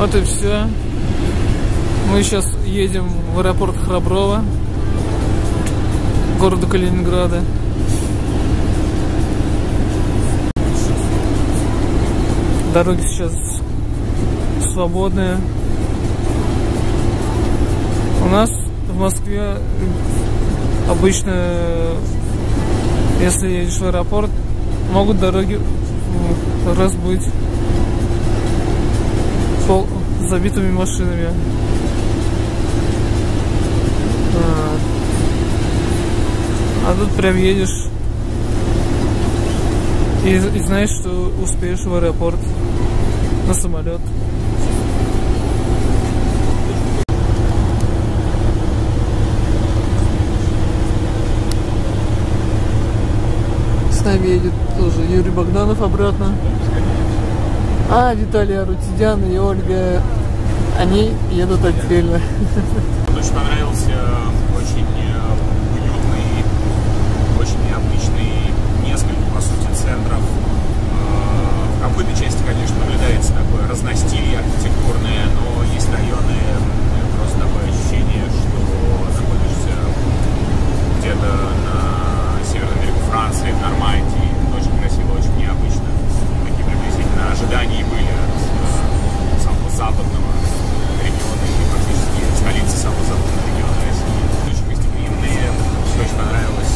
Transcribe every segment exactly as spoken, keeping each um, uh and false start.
Вот и все. Мы сейчас едем в аэропорт Храброво, города Калининграда. Дороги сейчас свободные. У нас в Москве обычно, если едешь в аэропорт, могут дороги раз быть пол забитыми машинами. А, а тут прям едешь и, и знаешь, что успеешь в аэропорт на самолет. С нами едет тоже Юрий Богданов обратно. А Виталий Арутидян и Ольга, они едут отдельно. Очень понравился, очень уютный, очень необычный, несколько, по сути, центров. В какой-то части, конечно, наблюдается такое разностилье архитектурное, но есть районы, просто такое ощущение, что находишься где-то на северном берегу Франции, в Нормандии. Очень красиво, очень необычно. Такие приблизительно ожидания были от самого западного региона и фактически столицы самого западного региона России. Очень гостеприимные, очень понравилось.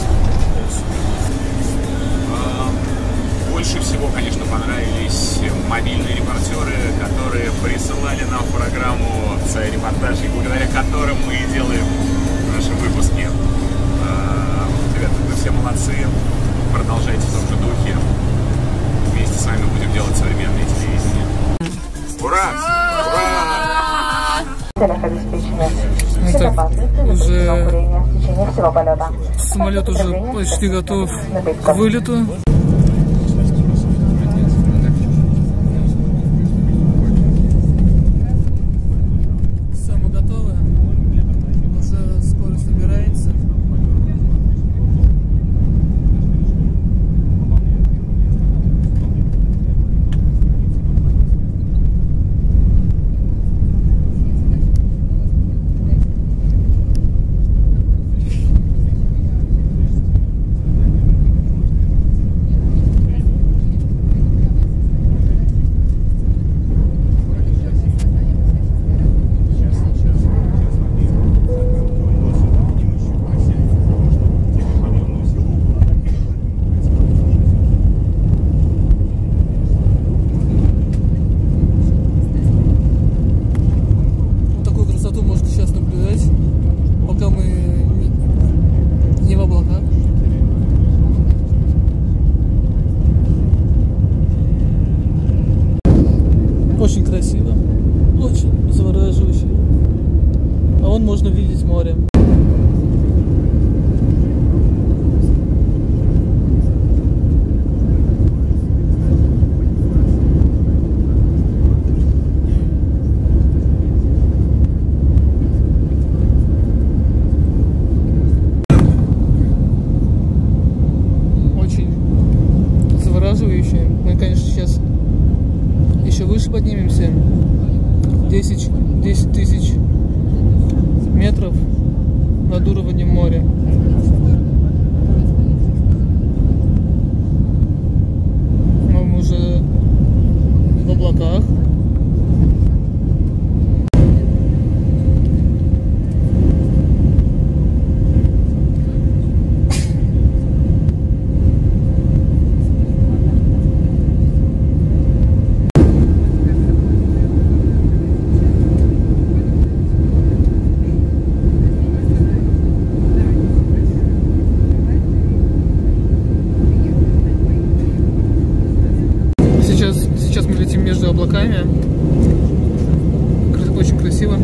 Больше всего, конечно, понравились мобильные репортеры, которые присылали нам в программу свои репортажи, благодаря которым мы и делаем наши выпуски. Ребята, вы все молодцы, продолжайте в том же духе. Вместе с вами будем делать современное телевидение. Ура! Ура! Ну, уже самолет уже почти готов к вылету. Очень красиво, очень завораживающе. А вон можно видеть море. Очень завораживающе. Мы, конечно, сейчас еще выше поднимемся, десять тысяч метров над уровнем моря. Но мы уже в облаках. Между облаками. Очень красиво.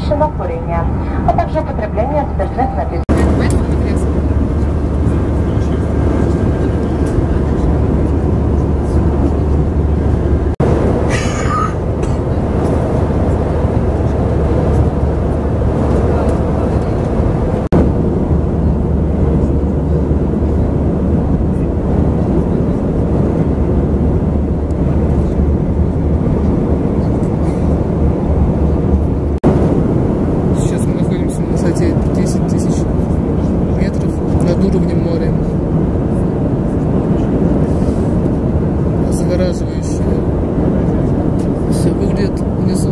запрещено курение, а также употребление спиртных напитков. десять тысяч метров над уровнем моря. Завораживающе все выглядит внизу.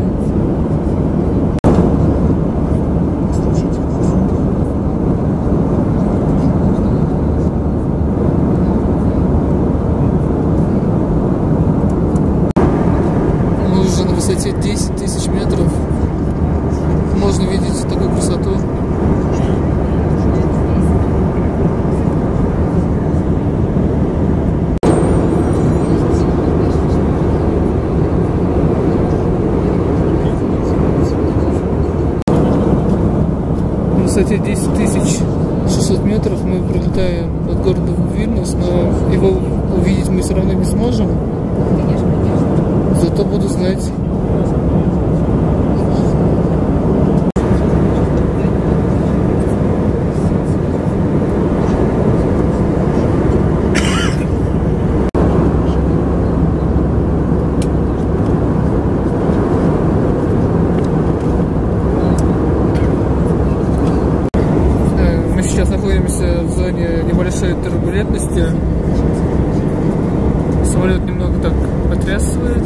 Мы уже на высоте десять тысяч метров. Можно видеть такую красоту. На высоте десять тысяч шестьсот метров мы пролетаем от города Вильнюс, но его увидеть мы все равно не сможем. Зато буду знать. Сейчас находимся в зоне небольшой турбулентности. Самолет немного так потрясывает.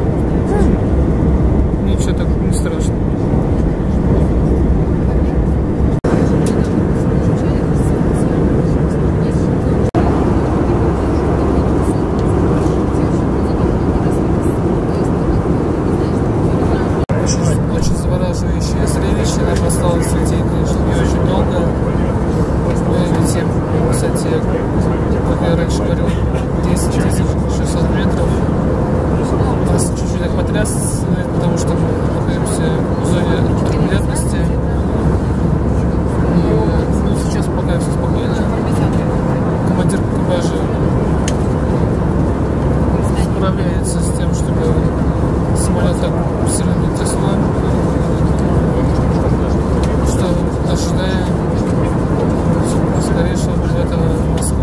Ничего так не страшно. Очень, очень завораживающее зрелище. Нам осталось лететь, конечно, не очень долго. Мы летим на высоте, как я раньше говорил, десять тысяч шестьсот метров. Нас чуть-чуть так потрясывает, потому что мы находимся в зоне турбулентности. Ну, сейчас пока все спокойно. Командир экипажа справляется с тем, чтобы самолет так сильно не трясло. Что ожидаем скорейшего прилета в Москву.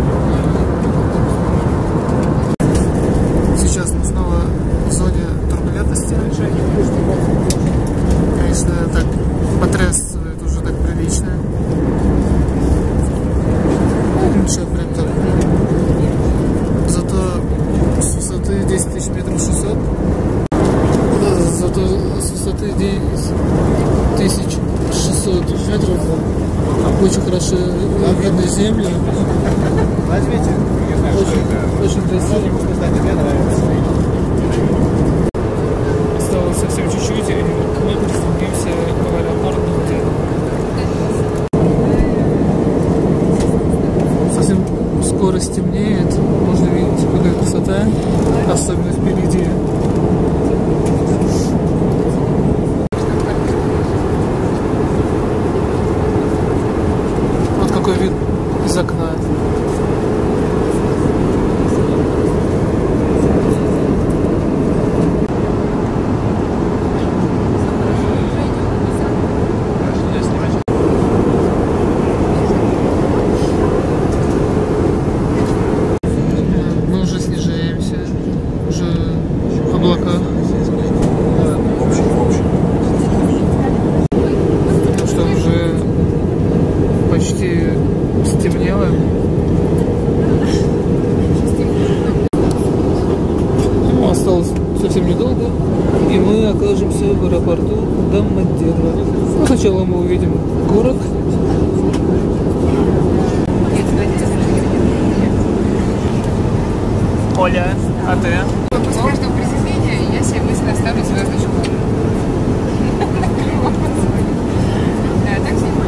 Сейчас мы снова в зоне турбулентности. Конечно, так потрясывает уже так прилично. Ничего, прям так. Зато с высоты десять тысяч метров шестьсот. Зато с высоты десять тысяч шестьсот метров очень хорошо видно землю. Очень, очень красиво. Осталось совсем чуть-чуть, и мы приземлимся в аэропорту. Совсем скоро стемнеет. Можно видеть, какая красота, особенно впереди. Какой вид из окна. Мы уже снижаемся, уже в облаках. Потому что уже почти стемнело. Ну, осталось совсем недолго, и мы окажемся в аэропорту Домодедово. Ну, сначала мы увидим город. Оля, а ты? После каждого приземления я себе мысленно ставлю звездочку. Да, так снимаю.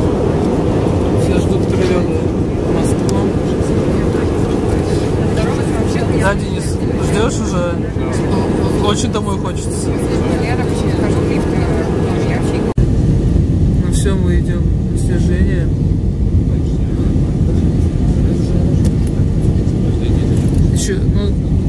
Все ждут прилета в Москву. очень домой хочется. Я обычно хожу в лифт, но я фиг. Ну все, мы идем на снижение. Еще, ну,